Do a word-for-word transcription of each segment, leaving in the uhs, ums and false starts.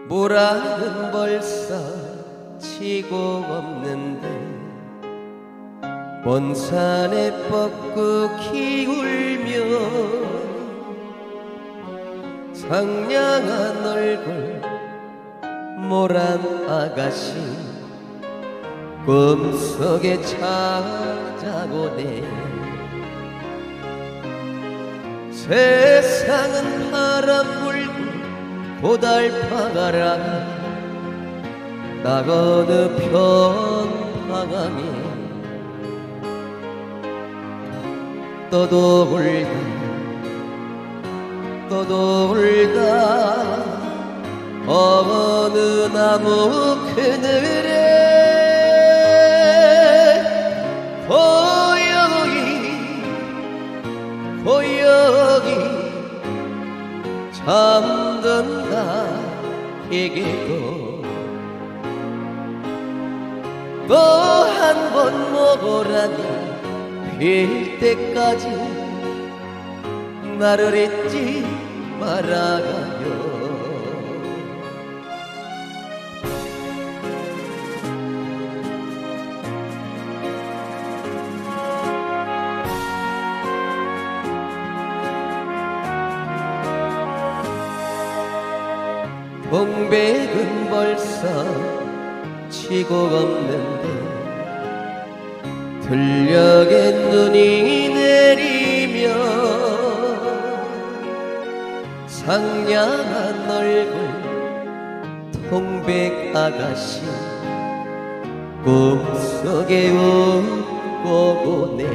모라는 벌써 치고 없는데 먼 산에 뻗고 기울며 상냥한 얼굴 모란 아가씨 꿈속에 찾아오네. 세상은 바람 불고 고달파가라 나 어느 편방향에 떠돌다 떠돌다 어느 나무 그늘에 고요히 고요히 잠든 나에게도 또 한 번 모고라니 필 때까지 나를 잊지 말아가요. 동백은 벌써 치고 없는데 들녘에 눈이 내리며 상냥한 얼굴 동백 아가씨 꿈속에 웃고 보네.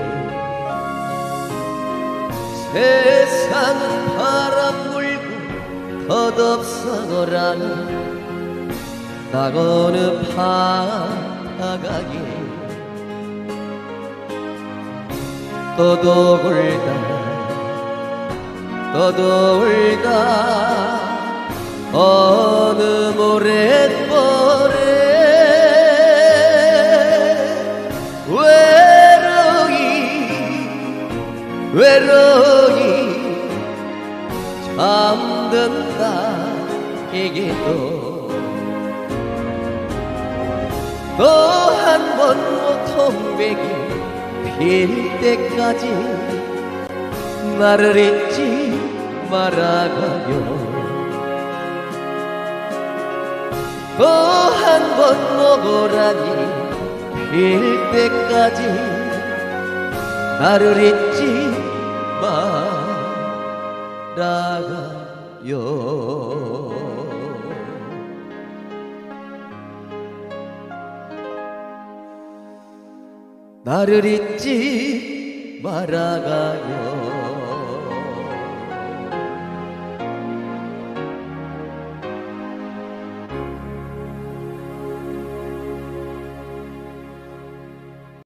세상은 바람 불고 덧없어거라 나 어느 바다가에 떠돌다 떠돌다 어느 모래벌에 외로이 외로이 잠든 나에게도 또 한 번 동백이 필 때까지 나를 잊지 말아가요. 또 한 번 모고라니 필 때까지 나를 잊지 말아가요. 나를 잊지 말아가요.